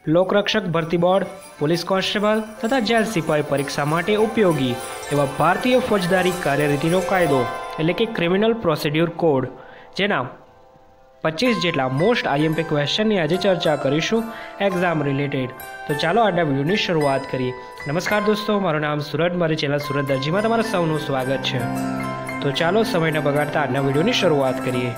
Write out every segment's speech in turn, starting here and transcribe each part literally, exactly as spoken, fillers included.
લોકરક્ષક ભરતી board, police constable તથા જેલ સિપાઈ પરીક્ષા માટે ઉપયોગી એવા ભારતીય ફોજદારી કાર્યરીતિનો કાયદો એટલે કે ક્રિમિનલ પ્રોસિડ્યુર કોડ, જેના પચીસ જેટલા મોસ્ટ આઈએમપી ક્વેશ્ચનની આજે ચર્ચા કરીશું એક્ઝામ રિલેટેડ। તો ચાલો આજના વિડીયોની શરૂઆત કરીએ। નમસ્કાર દોસ્તો, મારું નામ સુરત, મારી ચેનલ સુરત દરજીમાં તમારું સૌનું સ્વાગત છે। તો ચાલો સમય ન બગાડતા આજના વિડીયોની શરૂઆત કરીએ।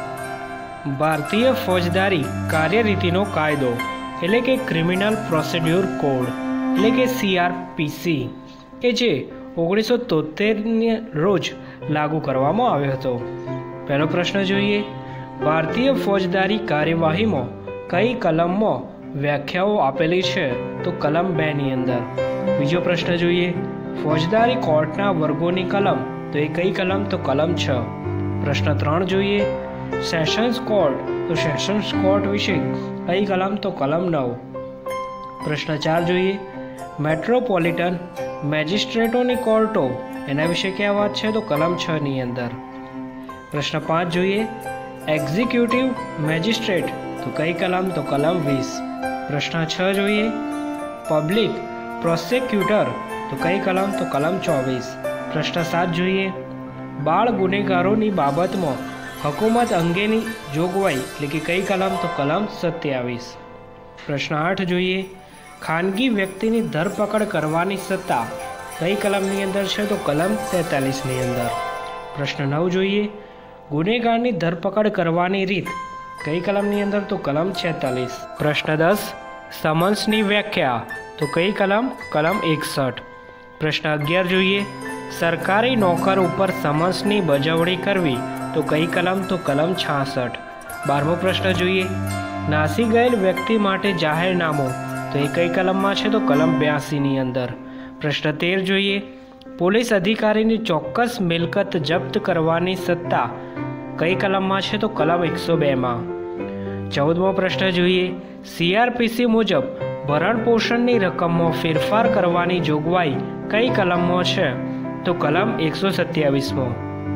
ભારતીય ફોજદારી કાર્યરીતિનો કાયદો એટલે કે ક્રિમિનલ પ્રોસિડ્યુર કોડ એટલે કે સીઆરપીસી કે જે ઓગણીસો તોતેરની રોજ લાગુ કરવામાં આવ્યો હતો। પહેલો પ્રશ્ન જોઈએ, ભારતીય ફોજદારી કાર્યવાહીમાં કઈ કલમમાં વ્યાખ્યાઓ આપેલી છે? તો કલમ બે ની અંદર। બીજો પ્રશ્ન જોઈએ, ફોજદારી કોર્ટના વર્ગોની કલમ, તો એ કઈ કલમ? તો કલમ છ। પ્રશ્ન ત્રણ જોઈએ, સેશન્સ કોર્ટ, તો સેશન્સ કોર્ટ વિશે કઈ કલમ? તો કલમ નવ। પ્રશ્ન ચાર જોઈએ, મેટ્રોપોલિટન મેજિસ્ટ્રેટોની કોર્ટો, એના વિશે ક્યાં વાત છે? તો કલમ છ ની અંદર। પ્રશ્ન પાંચ જોઈએ, એક્ઝિક્યુટિવ મેજિસ્ટ્રેટ, તો કઈ કલમ? તો કલમ વીસ। પ્રશ્ન છ જોઈએ, પબ્લિક પ્રોસિક્યુટર, તો કઈ કલમ? તો કલમ ચોવીસ। પ્રશ્ન સાત જોઈએ, બાળ ગુનેગારોની બાબતમાં હકુમત અંગેની જોગવાઈ એટલે કે કઈ કલમ? તો કલમ સત્યાવીસ। પ્રશ્ન આઠ જોઈએ, ખાનગી વ્યક્તિની ધરપકડ કરવાની સત્તા કઈ કલમની અંદર છે? તો કલમ તેતાલીસની અંદર। પ્રશ્ન નવ જોઈએ, ગુનેગારની ધરપકડ કરવાની રીત કઈ કલમની અંદર? તો કલમ છેતાલીસ। પ્રશ્ન દસ, સમન્સની વ્યાખ્યા, તો કઈ કલમ? કલમ એકસઠ। પ્રશ્ન અગિયાર જોઈએ, સરકારી નોકર ઉપર સમન્સની બજવણી કરવી, તો કઈ કલમ? તો કલમ છાસઠ। બારમો પ્રશ્ન જોઈએ, નાસી ગયેલ વ્યક્તિ માટે જાહેરનામું, તો એ કઈ કલમમાં છે? તો કલમ બ્યાસીની અંદર। પ્રશ્ન તેર જોઈએ, પોલીસ અધિકારીની ચોક્કસ મિલકત જપ્ત કરવાની સત્તા કઈ કલમમાં છે? તો કલમ એકસો બેમાં। ચૌદમો પ્રશ્ન જોઈએ, સીઆરપીસી મુજબ ભરણ પોષણની રકમમાં ફેરફાર કરવાની જોગવાઈ કઈ કલમમાં છે? તો કલમ એકસો સત્યાવીસમો।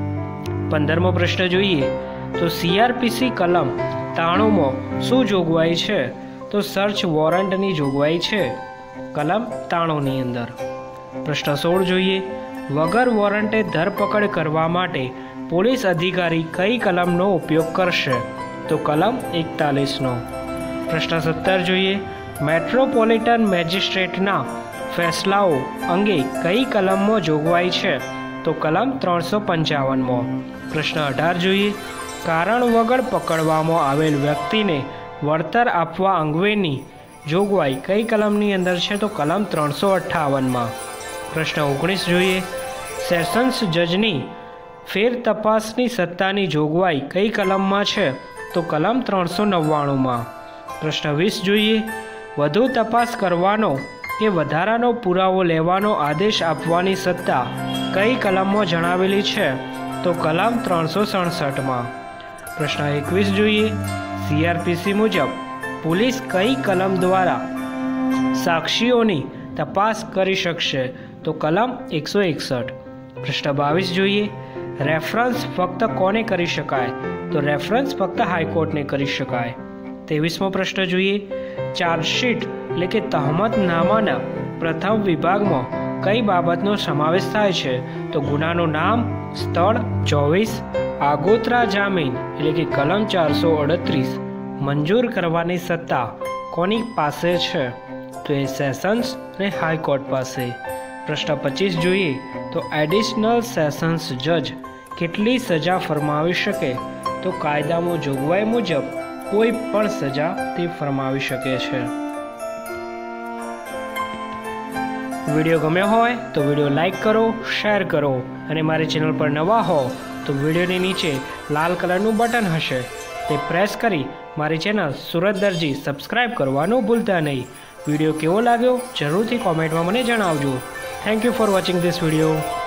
પંદરમો પ્રશ્ન જોઈએ, તો સીઆરપીસી કલમ ત્રાણુંમાં શું જોગવાઈ છે? તો સર્ચ વોરંટની જોગવાઈ છે કલમ ત્રાણુંની અંદર। પ્રશ્ન સોળ જોઈએ, વગર વોરંટે ધરપકડ કરવા માટે પોલીસ અધિકારી કઈ કલમનો ઉપયોગ કરશે? તો કલમ એકતાલીસનો। પ્રશ્ન સત્તર જોઈએ, મેટ્રોપોલિટન મેજિસ્ટ્રેટના ફેસલાઓ અંગે કઈ કલમમાં જોગવાઈ છે? તો કલમ ત્રણસો પંચાવનમાં। પ્રશ્ન અઢાર જોઈએ, કારણ વગર પકડવામાં આવેલ વ્યક્તિને વળતર આપવા અંગેની જોગવાઈ કઈ કલમની અંદર છે? તો કલમ ત્રણસો અઠ્ઠાવનમાં। પ્રશ્ન ઓગણીસ જોઈએ, સેશન્સ જજની ફેર તપાસની સત્તાની જોગવાઈ કઈ કલમમાં છે? તો કલમ ત્રણસો નવ્વાણુંમાં। પ્રશ્ન વીસ જોઈએ, વધુ તપાસ કરવાનો કે વધારાનો પુરાવો લેવાનો આદેશ આપવાની સત્તા કઈ કલમમાં જણાવેલી છે? તો કલમ ત્રણસો સડસઠમાં। પ્રશ્ન એકવીસ જોઈએ, સીઆરપીસી મુજબ પોલીસ કઈ કલમ દ્વારા સાક્ષીઓની તપાસ કરી શકશે? તો કલમ એકસો એકસઠ। પ્રશ્ન બાવીસ જોઈએ, રેફરન્સ ફક્ત કોને કરી શકાય? તો રેફરન્સ ફક્ત હાઈકોર્ટને કરી શકાય। ત્રેવીસમો પ્રશ્ન જોઈએ, ચાર્જશીટ એટલે કે તહમતનામાના પ્રથમ વિભાગમાં કઈ બાબતનો સમાવેશ થાય છે? તો ગુનાનું નામ, સ્થળ। ચોવીસ, આગોતરા જામીન એટલે કે કલમ ચારસો અડત્રીસ મંજૂર કરવાની સત્તા કોની પાસે છે? તો એ સેશન્સ અને હાઈકોર્ટ પાસે। પ્રશ્ન પચીસ જોઈએ, તો એડિશનલ સેશન્સ જજ કેટલી સજા ફરમાવી શકે? તો કાયદામાં જોગવાઈ મુજબ કોઈ પણ સજા તે ફરમાવી શકે છે। વિડીયો ગમ્યો હોય તો વિડીયો લાઈક કરો, શેર કરો અને મારી ચેનલ પર નવા હો તો વિડીયોની નીચે લાલ કલરનું બટન હશે, તે પ્રેસ કરી મારી ચેનલ સુરત દરજી સબસ્ક્રાઈબ કરવાનું ભૂલતા નહીં। વિડીયો કેવો લાગ્યો જરૂરથી કોમેન્ટમાં મને જણાવજો। Thank you for watching this video.